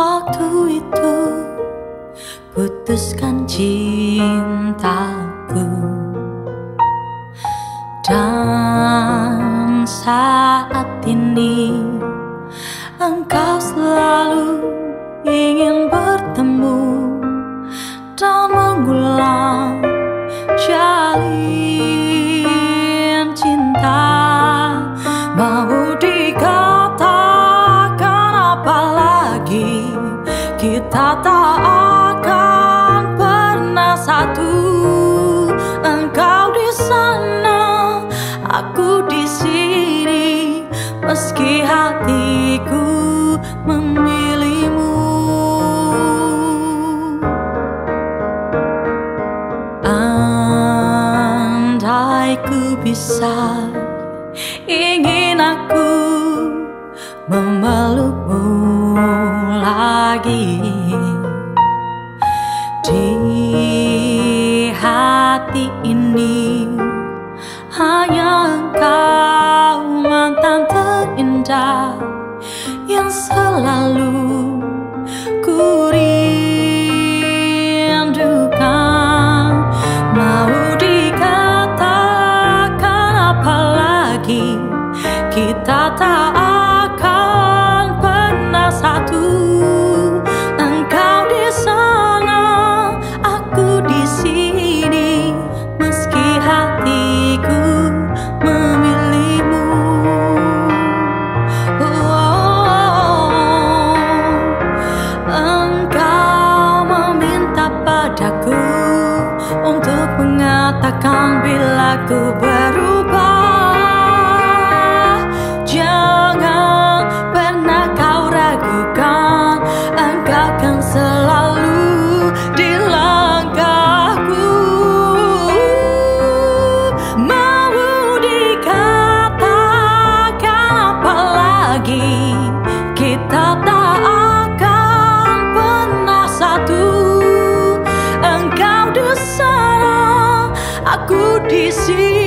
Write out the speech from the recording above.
waktu itu putuskan cintaku, dan saat ini engkau selalu ingin bertemu dan mengulang jalin cinta. Mau dikatakan apa lagi, kita tak akan pernah satu. Engkau di sana, aku di sini, meski hatiku memilihmu. Andai ku bisa, ingin aku memelukmu lagi. Di hati ini hanya engkau, mantan terindah yang selalu ku rindukan. Mau dikatakan apa lagi, kita tak akan pernah satu. Engkau di sana, aku di sini, meski hatiku memilihmu. Engkau meminta padaku untuk mengatakan bila ku berubah. Jangan pernah kau ragukan, engkau kan selalu di langkahku. Mau dikatakan apa lagi, kita tak akan pernah satu. Engkau di sana, aku di sini,